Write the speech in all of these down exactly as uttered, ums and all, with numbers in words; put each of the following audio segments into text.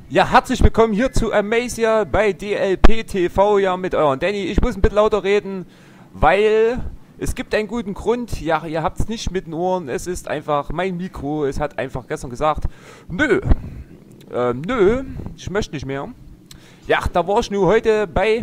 Ja, herzlich willkommen hier zu Amazia bei D L P T V, ja, mit euren Danny. Ich muss ein bisschen lauter reden, weil es gibt einen guten Grund. Ja, ihr habt es nicht mit den Ohren. Es ist einfach mein Mikro. Es hat einfach gestern gesagt, nö, ähm, nö, ich möchte nicht mehr. Ja, da war ich nur heute bei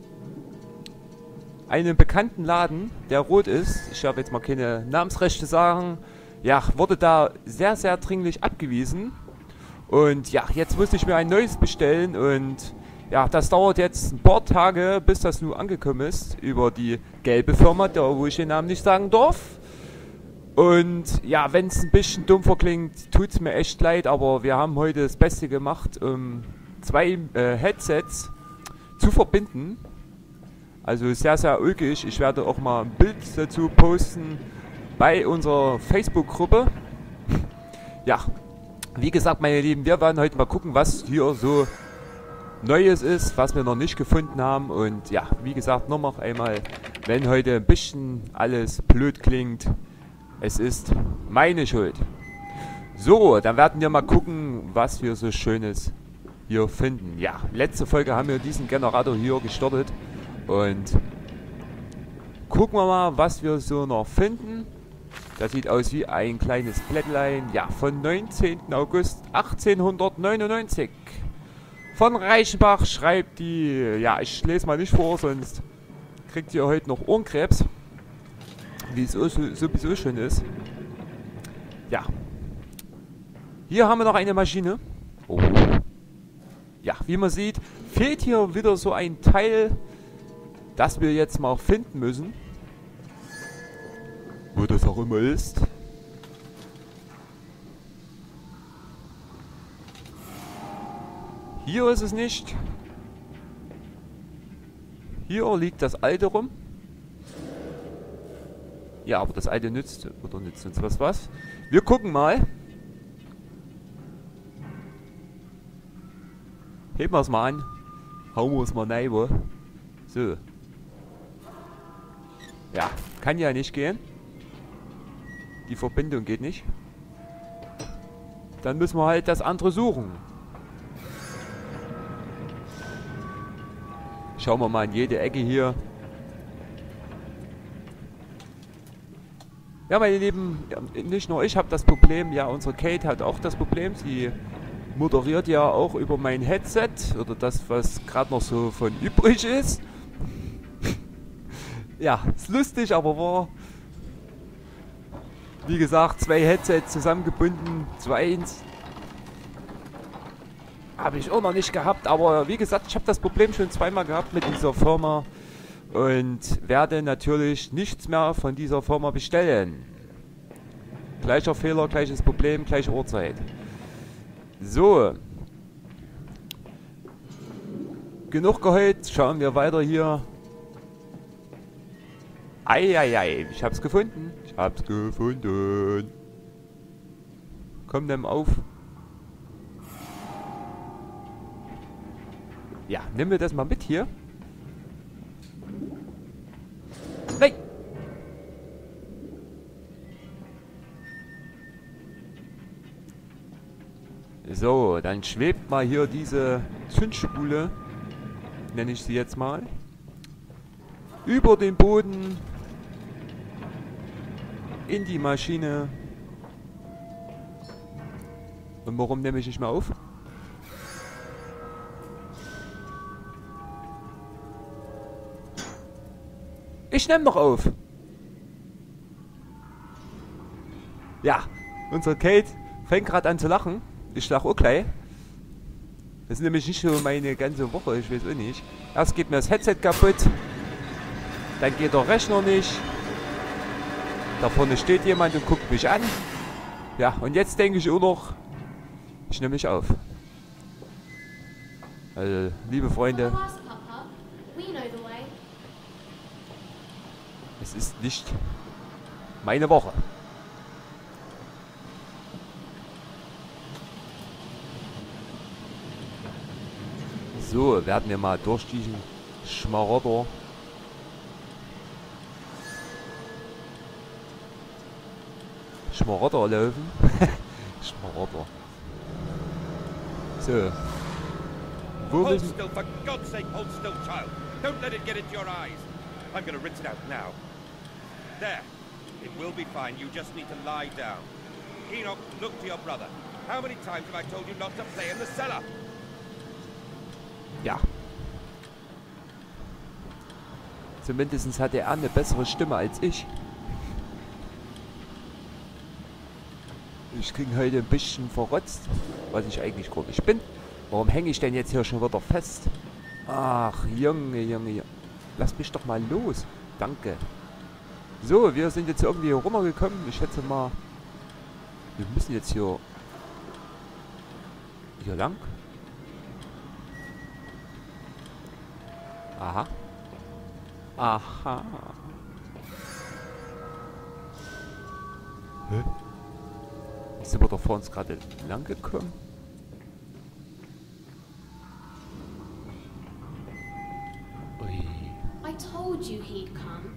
einem bekannten Laden, der rot ist. Ich darf jetzt mal keine Namensrechte sagen. Ja, wurde da sehr, sehr dringlich abgewiesen. Und ja, jetzt musste ich mir ein neues bestellen und ja, das dauert jetzt ein paar Tage, bis das nun angekommen ist über die gelbe Firma, da wo ich den Namen nicht sagen darf. Und ja, wenn es ein bisschen dumpfer klingt, tut es mir echt leid, aber wir haben heute das Beste gemacht, um zwei äh, Headsets zu verbinden. Also sehr, sehr ulkig. Ich werde auch mal ein Bild dazu posten bei unserer Facebook-Gruppe. Ja. Wie gesagt, meine Lieben, wir werden heute mal gucken, was hier so Neues ist, was wir noch nicht gefunden haben. Und ja, wie gesagt, noch mal einmal, wenn heute ein bisschen alles blöd klingt, es ist meine Schuld. So, dann werden wir mal gucken, was wir so Schönes hier finden. Ja, letzte Folge haben wir diesen Generator hier gestartet. Und gucken wir mal, was wir so noch finden. Das sieht aus wie ein kleines Blättlein, ja, von neunzehnten August achtzehnhundertneunundneunzig. Von Reichenbach schreibt die, ja, ich lese mal nicht vor, sonst kriegt ihr heute noch Ohrenkrebs. Wie es so, sowieso schön ist. Ja. Hier haben wir noch eine Maschine. Oh. Ja, wie man sieht, fehlt hier wieder so ein Teil, das wir jetzt mal finden müssen. Wo das auch immer ist. Hier ist es nicht. Hier liegt das alte rum. Ja, aber das alte nützt oder nützt uns was was. Wir gucken mal. Heben wir es mal an. Hauen wir es mal rein. So. Ja, kann ja nicht gehen. Die Verbindung geht nicht. Dann müssen wir halt das andere suchen. Schauen wir mal in jede Ecke hier. Ja, meine Lieben, nicht nur ich habe das Problem, ja, unsere Kate hat auch das Problem. Sie moderiert ja auch über mein Headset oder das, was gerade noch so von übrig ist. Ja, ist lustig, aber war... Wie gesagt, zwei Headsets zusammengebunden, zwei habe ich auch noch nicht gehabt, aber wie gesagt, ich habe das Problem schon zweimal gehabt mit dieser Firma und werde natürlich nichts mehr von dieser Firma bestellen. Gleicher Fehler, gleiches Problem, gleiche Uhrzeit. So. Genug geheult, schauen wir weiter hier. Eieiei, ich hab's gefunden. Ich hab's gefunden. Komm dann auf. Ja, nehmen wir das mal mit hier. Nein! So, dann schwebt mal hier diese Zündspule, nenne ich sie jetzt mal, über den Boden in die Maschine. Und warum nehme ich nicht mehr auf? Ich nehme noch auf. Ja, unsere Kate fängt gerade an zu lachen. Ich lache auch gleich. Das ist nämlich nicht so meine ganze Woche, ich weiß auch nicht. Erst geht mir das Headset kaputt. Dann geht der Rechner nicht. Da vorne steht jemand und guckt mich an. Ja, und jetzt denke ich auch noch, ich nehme mich auf. Also, liebe Freunde, es ist nicht meine Woche. So, werden wir mal durch diesen Schmarotzer. Schmarotzer laufen. Schmarotzer. So, Wo Hold müssen... still, for God's sake, hold still, child. Don't let it get into your eyes. I'm gonna rinse it out now. There. It will be fine. You just need to lie down. Enoch, look to your brother. How many times have I told you not to play in the cellar? Ja. Zumindest hat er eine bessere Stimme als ich. Ich klinge heute ein bisschen verrotzt, was ich eigentlich gar nicht bin. Warum hänge ich denn jetzt hier schon wieder fest? Ach, Junge, Junge, Junge. Lass mich doch mal los. Danke. So, wir sind jetzt irgendwie hier runtergekommen. Ich schätze mal, wir müssen jetzt hier... Hier lang. Aha. Aha. Hä? Sind wir doch vor uns gerade lang gekommen? Ui. I told you he'd come.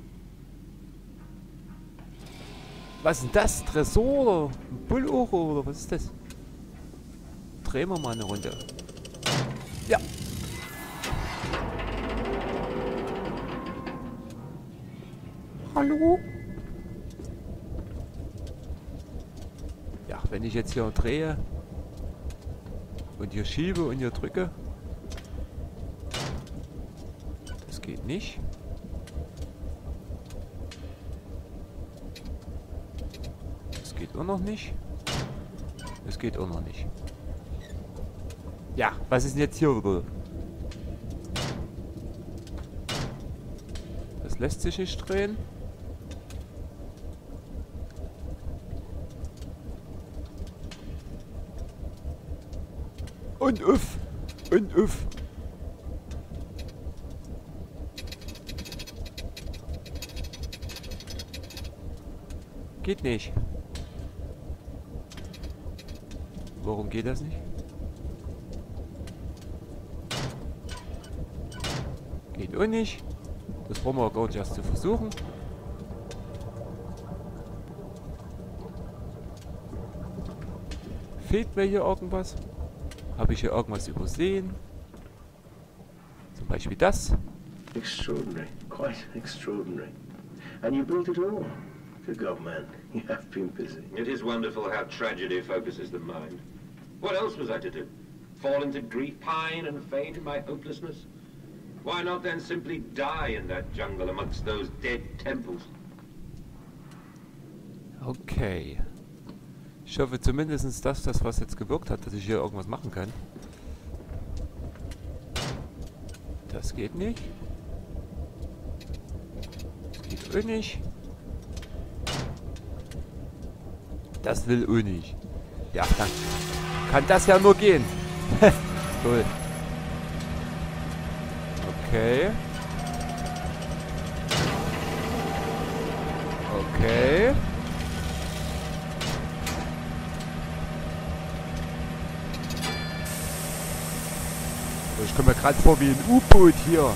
Was ist denn das? Tresor? Bulloche oder was ist das? Drehen wir mal eine Runde. Ja. Hallo? Ja, wenn ich jetzt hier drehe und hier schiebe und hier drücke, das geht nicht. Das geht auch noch nicht. Das geht auch noch nicht. Ja, was ist denn jetzt hier wieder? Das lässt sich nicht drehen. Und uff. Und uff. Geht nicht. Warum geht das nicht? Geht auch nicht. Das brauchen wir gar nicht erst zu versuchen. Fehlt mir hier irgendwas? Habe ich hier irgendwas übersehen? Zum Beispiel das. Extraordinary, quite extraordinary. And you built it all. Good God, man, you have been busy. It is wonderful how tragedy focuses the mind. What else was I to do? Fall into grief, pine and fade in my hopelessness? Why not then simply die in that jungle amongst those dead temples? Okay. Ich hoffe zumindest, dass das, was jetzt gewirkt hat, dass ich hier irgendwas machen kann. Das geht nicht. Das geht auch nicht. Das will auch nicht. Ja, dann kann das ja nur gehen. Cool. Okay. Okay. Ich komme mir gerade vor wie ein U-Boot hier.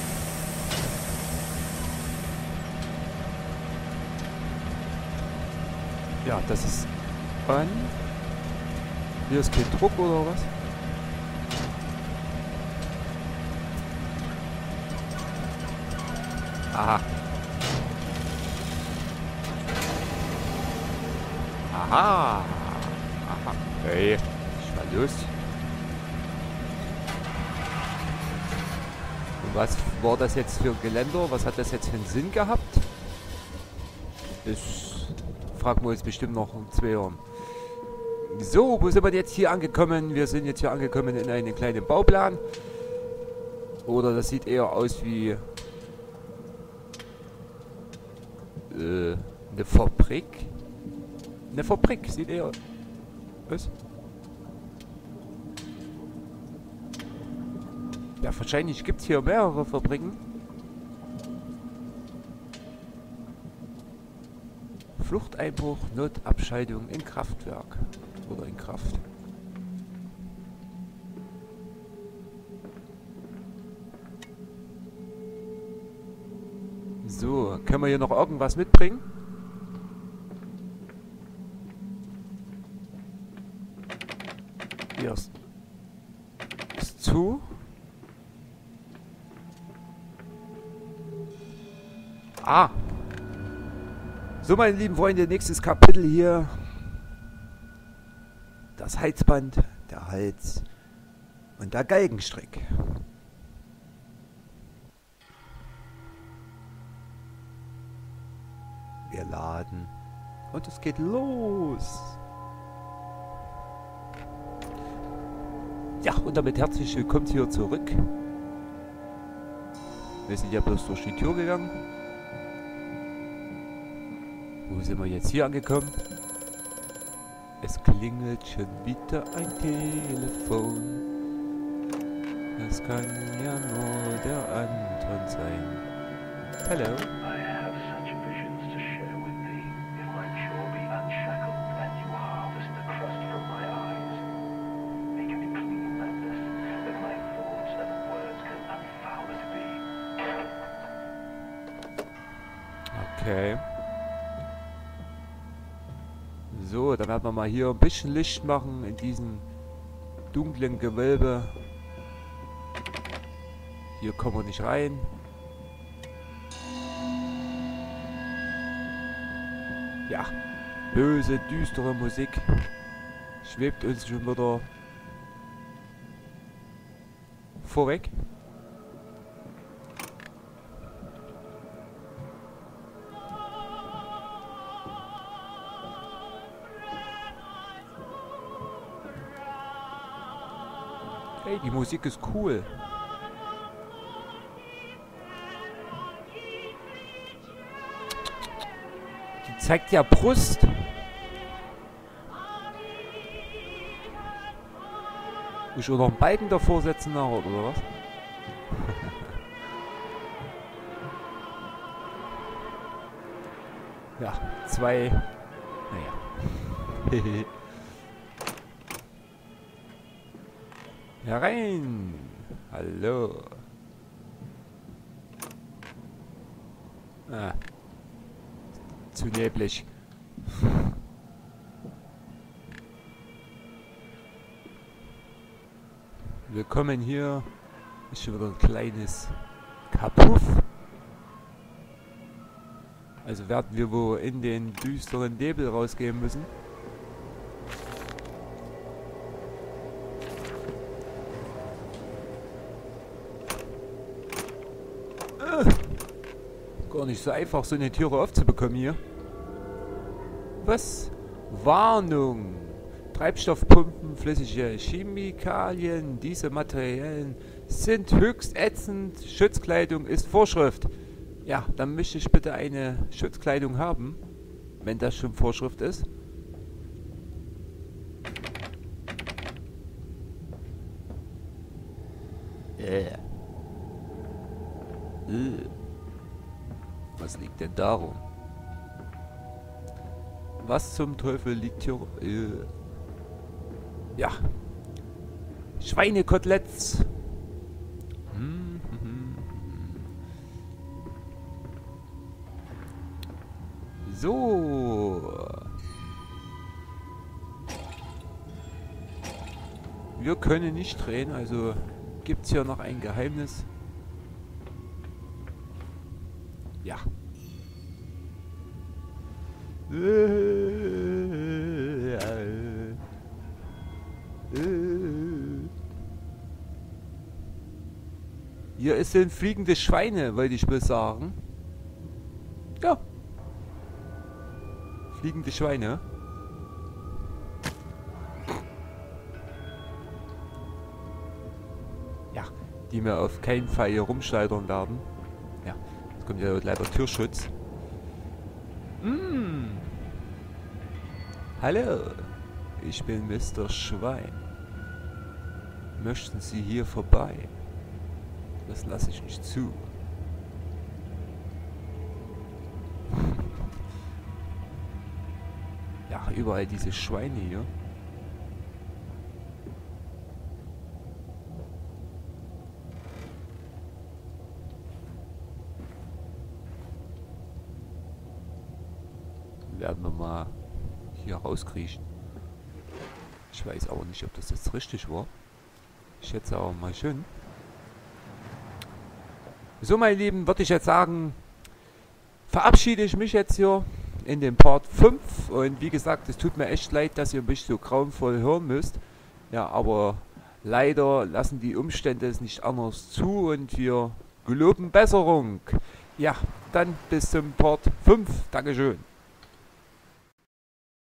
Ja, das ist an. Hier ist kein Druck oder was? Aha. Aha. Aha. Okay. Ich war los. Und was war das jetzt für ein Geländer? Was hat das jetzt für einen Sinn gehabt? Das fragen wir uns bestimmt noch in zwei Jahren. So, wo sind wir jetzt hier angekommen? Wir sind jetzt hier angekommen in einen kleinen Bauplan. Oder das sieht eher aus wie äh, eine Fabrik. Eine Fabrik sieht eher... Was? Ja, wahrscheinlich gibt es hier mehrere Fabriken. Fluchteinbruch, Notabschaltung in Kraftwerk. Oder in Kraft. So, können wir hier noch irgendwas mitbringen? Hier ist das zu. Ah. So, meine lieben Freunde, nächstes Kapitel hier. Das Halsband, der Hals und der Galgenstrick. Wir laden und es geht los. Ja, und damit herzlich willkommen hier zurück. Wir sind ja bloß durch die Tür gegangen. Wo sind wir jetzt hier angekommen? Es klingelt schon wieder ein Telefon. Das kann ja nur der Anton sein. Hallo. I have such visions to share with thee. If my jaw be unshackled and you harvest the crust from my eyes, make it clean like this, that my thoughts and words can unfoul it be. Okay. So, dann werden wir mal hier ein bisschen Licht machen in diesem dunklen Gewölbe. Hier kommen wir nicht rein. Ja, böse, düstere Musik schwebt uns schon wieder vorweg. Hey, die Musik ist cool. Die zeigt ja Brust. Muss ich auch noch einen Balken davor setzen nachher, oder was? Ja, zwei. Naja. Herein! Hallo! Ah. Zu neblig. Willkommen hier. Ist schon wieder ein kleines Kapuff. Also werden wir wohl in den düsteren Nebel rausgehen müssen. Gar nicht so einfach, so eine Türe aufzubekommen hier. Was? Warnung! Treibstoffpumpen, flüssige Chemikalien, diese Materialien sind höchst ätzend. Schutzkleidung ist Vorschrift. Ja, dann möchte ich bitte eine Schutzkleidung haben, wenn das schon Vorschrift ist. Äh. Äh. Was liegt denn darum? Was zum Teufel liegt hier? Äh. Ja. Schweinekoteletts. Hm, hm, hm. So. Wir können nicht drehen, also gibt es hier noch ein Geheimnis. Ja. Hier ist ein fliegende Schweine, wollte ich mal sagen. Ja. Fliegende Schweine. Ja, die mir auf keinen Fall hier rumschleudern werden. Ja, jetzt kommt ja leider Türschutz. Mm. Hallo, ich bin Mister Schwein. Möchten Sie hier vorbei? Das lasse ich nicht zu. Ja, überall diese Schweine hier. Werden wir mal hier rauskriechen. Ich weiß aber nicht, ob das jetzt richtig war. Ich schätze auch mal schön. So, meine Lieben, würde ich jetzt sagen, verabschiede ich mich jetzt hier in dem Part fünf. Und wie gesagt, es tut mir echt leid, dass ihr mich so grauenvoll hören müsst. Ja, aber leider lassen die Umstände es nicht anders zu und wir geloben Besserung. Ja, dann bis zum Part fünf. Dankeschön.